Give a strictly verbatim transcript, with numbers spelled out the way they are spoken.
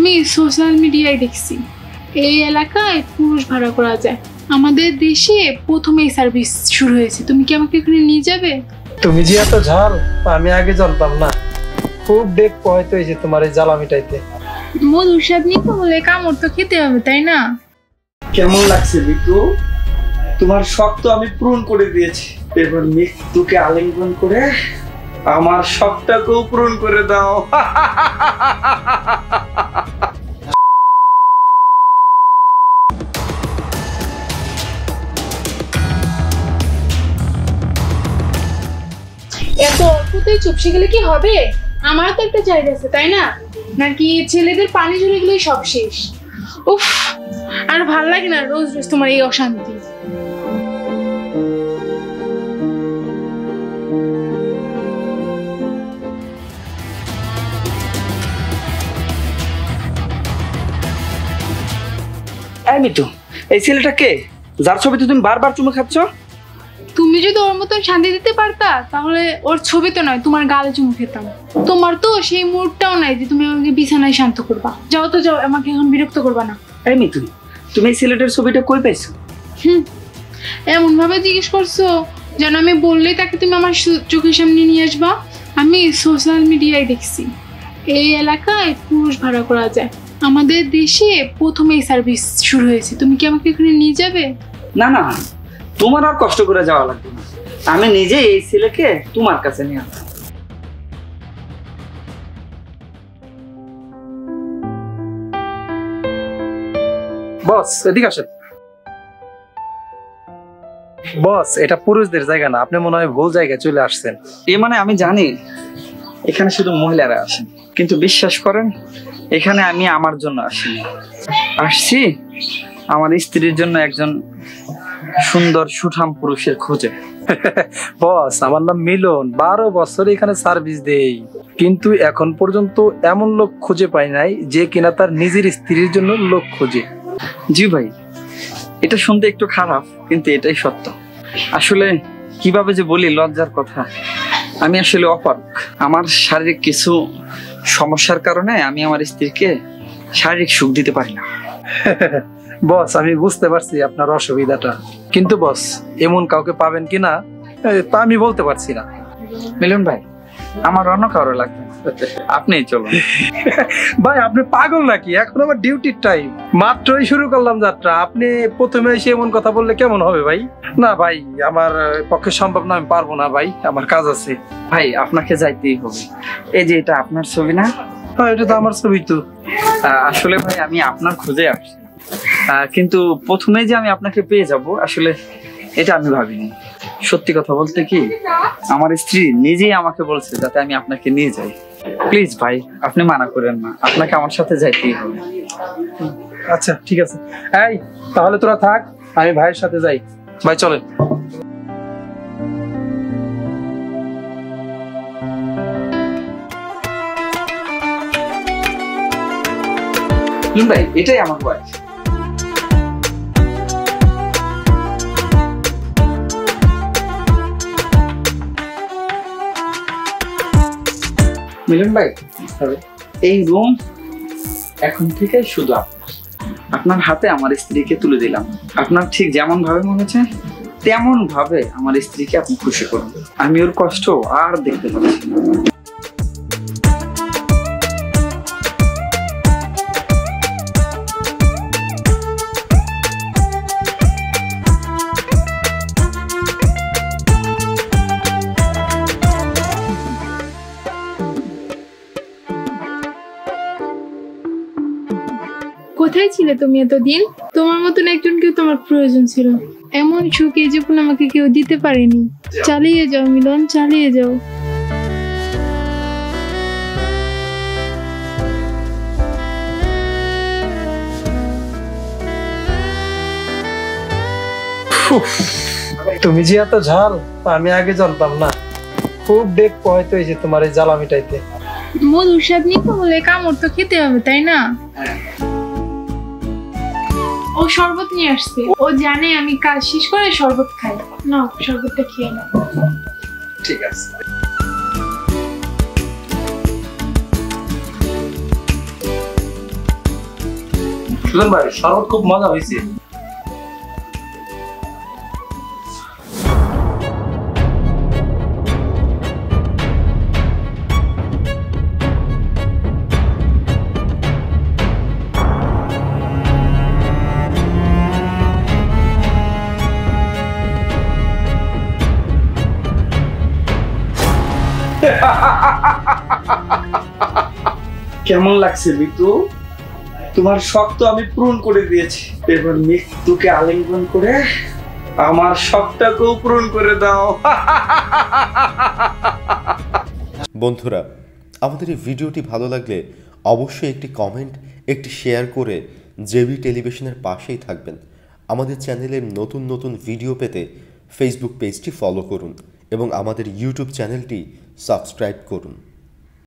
আমি সোশ্যাল মিডিয়ায় দেখছি এই এলাকায় পুরুষ ভাড়া করা যায়। আমাদের দেশে প্রথম এই সার্ভিস শুরু হয়েছে। তুমি কি আমাকে এখানে নিয়ে যাবে? তুমি যে এত ঝাল আমি আগে জানতাম না। খুব বেগ পোহাইতে হয়েছে তোমার এই জ্বালা মিটাইতে। মধুর স্বাদ নিতে হলে কামড় তো খেতে হবে, তাই না? কেমন লাগছে বিটু? তোমার শখ তো আমি পূরণ করে দিয়েছি, এবার মৃত্যুকে আলিঙ্গন করে আমার শখটাকেও পূরণ করে দাও। এত অল্পতেই চুপসে গেলে কি হবে? আমার তো একটা চাহিদা আছে, তাই না? নাকি ছেলেদের পানি ঝরে গেলেই সব শেষ? উফ, আর ভাল লাগে না রোজ রোজ তোমার এই অশান্তি। এই মিতু, এই ছেলেটা কে যার ছবিতে তুমি বারবার চুমু খাচ্ছ? তুমি যদি ওর মতন শান্তি দিতে পারতা তাহলে ওর ছবি তো নয় তোমার গালে চুমু খেতাম। তোমার তো সেই মুডটাও নাই যে তুমি আমাকে বিছানায় শান্ত করবা। যাও তো যাও, আমাকে এখন বিরক্ত করবা না। এই মিতু, তুমি এই ছেলেটার ছবিটা কই পাইছো? হুম, এমন ভাবে জিজ্ঞেস করছো যেন আমি বললেই তাকে তুমি আমার চোখের সামনে নিয়ে আসবা। আমি সোশ্যাল মিডিয়ায় দেখছি এই এলাকায় পুরুষ ভাড়া করা যায়। আমাদের দেশে প্রথম এই সার্ভিস শুরু হয়েছে। তুমি কি আমাকে এখানে নিয়ে যাবে? না না, তোমার আর কষ্ট করে যাওয়া লাগবে না, আমি নিজে এই ছেলেকে তোমার কাছে নিয়ে আসবো। বস এদিকে আসেন। বস, এটা পুরুষদের জায়গা না, আপনি মনে হয় ভুল জায়গায় চলে আসছেন। এ মানে আমি জানি এখানে শুধু মহিলারা আসেন, কিন্তু বিশ্বাস করেন এখানে আমি আমার জন্য আসিনি, আসছি আমার স্ত্রীর জন্য একজন সুন্দর সুঠাম পুরুষের খোঁজে। বস, আমার নাম মিলন, বারো বছর এখানে সার্ভিস দেই, কিন্তু এখন পর্যন্ত এমন লোক খুঁজে পাই নাই যে কিনা তার নিজের স্ত্রীর জন্য লোক খোঁজে। জি ভাই, এটা শুনতে একটু খারাপ কিন্তু এটাই সত্য। আসলে কিভাবে যে বলি লজ্জার কথা, আমি আসলে অপারক। আমার শারীরিক কিছু সমস্যার কারণে আমি আমার স্ত্রীকে শারীরিক সুখ দিতে পারি না। বস, আমি বুঝতে পারছি আপনার অসুবিধাটা, কিন্তু বস এমন কাউকে পাবেন কিনা তা আমি বলতে পারছি না। মিলন ভাই, আমার অন্য কারো লাগবে, আপনি চলুন। ভাই আপনি পাগল নাকি? এখন আমার ডিউটির টাইম, মাত্রই শুরু করলাম যাত্রা, আপনি প্রথমে এসে এমন কথা বললে কেমন হবে ভাই? না ভাই, আমার পক্ষে সম্ভব না, আমি পারবো না ভাই, আমার কাজ আছে। ভাই আপনাকে যাইতেই হবে। এই যে এটা আপনার ছবি না? হ্যাঁ, এটা তো আমার ছবি। তো আসলে ভাই আমি আপনার খোঁজে আসছি, কিন্তু প্রথমে যে আমি আপনাকে পেয়ে যাব আসলে এটা আমি ভাবিনি। সত্যি কথা বলতে কি, আমার স্ত্রী নিজেই আমাকে বলছে যাতে আমি আপনাকে নিয়ে যাই। প্লিজ ভাই, আপনি মানা করেন না, আপনাকে আমার সাথে যাইতেই হবে। আচ্ছা ঠিক আছে, এই তাহলে তোরা থাক, আমি ভাইয়ের সাথে যাই। ভাই চলেন। ভাই এটাই আমার ওয়াইফ। মিলন ভাই, এই রুম এখন থেকে শুধু আপনার। আপনার হাতে আমার স্ত্রীকে তুলে দিলাম। আপনার ঠিক যেমন ভাবে মনে হচ্ছে তেমন ভাবে আমার স্ত্রীকে আপনি খুশি করুন। আমি ওর কষ্ট আর দেখতে পাচ্ছি না। কোথায় ছিলে তুমি এতদিন? তোমার মতন একজনকে তোমার প্রয়োজন ছিল। এমন সুখ এই জীবন আমাকে কেউ দিতে পারেনি। চালিয়ে যাও মিলন, চালিয়ে যাও। তুমি যে এত ঝাল আমি আগে জানতাম না। খুব বেগ পোহাইতে হয়েছে তোমার এই জ্বালা মিটাইতে। মধুর স্বাদ নিতে হলে কামড় তো খেতে হবে, তাই না? ও শরবত নিয়ে আসছে, ও জানে আমি কাজ শেষ করে শরবত খাই। না, শরবতটা খেয়ে নাও। ঠিক আছে। সুজন ভাই শরবত খুব মজা হয়েছে। কেমন লাগছে মিতু? তোমার শখ তো আমি পূরণ করে দিয়েছি, এবার মৃত্যুকে আলিঙ্গন করে আমার শখটাকেও পূরণ করে দাও। বন্ধুরা, আমাদের এই ভিডিওটি ভালো লাগলে অবশ্যই একটি কমেন্ট, একটি শেয়ার করে জেবি টেলিভিশনের পাশেই থাকবেন। আমাদের চ্যানেলের নতুন নতুন ভিডিও পেতে ফেসবুক পেজটি ফলো করুন এবং আমাদের ইউটিউব চ্যানেলটি সাবস্ক্রাইব করুন।